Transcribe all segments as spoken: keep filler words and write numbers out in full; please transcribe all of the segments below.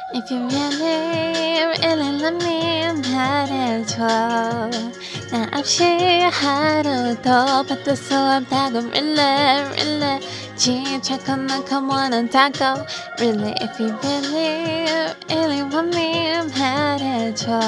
If you really, really love me 말해줘. 나 없이 하루 더 버틸 수 없다고 really, really 집착한 만큼 원한다고 really. If you really, really want me 말해줘.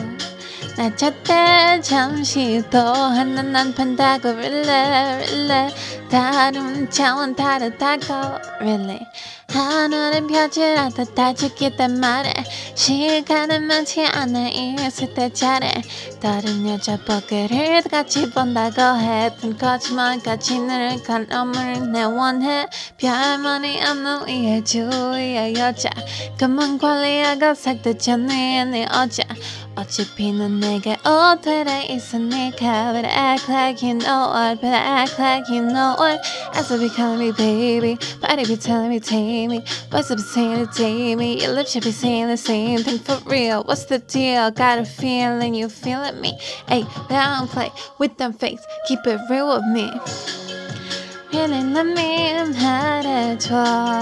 나 저때 잠시 더 하나 난 판다고 really, really 다른 차원 다르다고 really. 하늘은 펴질 않다 다치겠단 말에 시간은 많지 않아 있을 때 잘해. 다른 여자 버그를 같이 본다고 했던 거짓말까지 늘간 너무를 내 원해. 별머리 없는 위에 주위의 여자 그만 관리하고 색도 전에 내 어자. 어차피 넌 내게 호텔에 있으니까 But I act like you know it But I act like you know it As if you calling me baby Body be telling me take me Voice be saying it take me Your lips should be saying the same thing for real. What's the deal? Got a feeling you feeling me. Ayy, but I don't play with them fakes. Keep it real with me. Really love me 말해줘.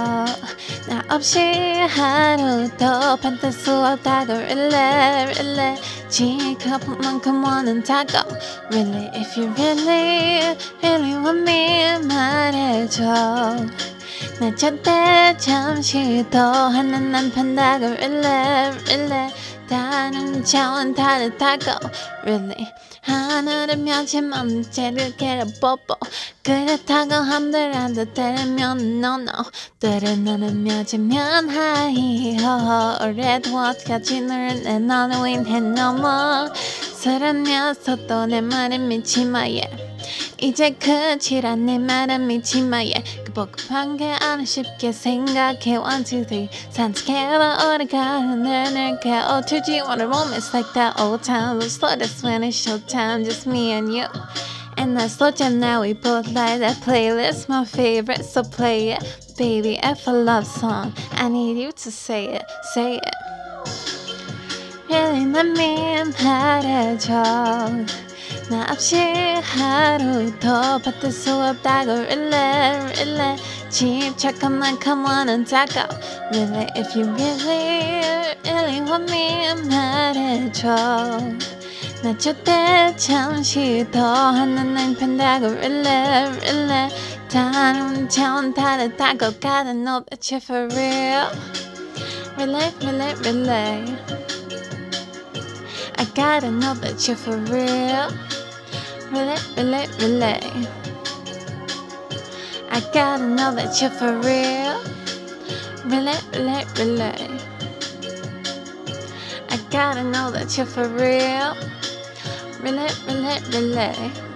나 없이 하루 더 버틸 수 없다고 really, really 지켜볼 만큼 원한다고 really. If you really, really want me 말해줘. 나 저때 잠시 더 하나 난 판다고 really, really 다른 차원 다르다고 really. 하늘은 멸치만 문제를 개를 뽀뽀 그렇다고 함들한테 때리면 no no 들은 나는 멸치면 하이호 올해도 어떡하지 너를 내 너는 윈해 넘어 사랑이었어 내 말은 믿지마 yeah. 이제 끝이란 내 말은 믿지마 yeah. 그 복잡한 게 아니 쉽게 생각해 one two three 산책해봐 오래가는 늘 깨어들지 오늘 몸 it's like that old time slow that's when it's showtime just me and you and I slow jam now we both like that playlist my favorite so play it baby if a love song I need you to say it say it really let me 말해줘. 나 없이 하루 더 버틸 수 없다고 really, really 집착한 만큼 원한다고 really. If you really, really want me 말해줘. 나 저때 잠시 더 하나 난 판다고 really, really 다른 차원 다르다고 Gotta know that you're for real. Really, really, really I gotta know that you're for real. Really, really, really I gotta know that you're for real. Really, really, really I gotta know that you're for real. Really, really, really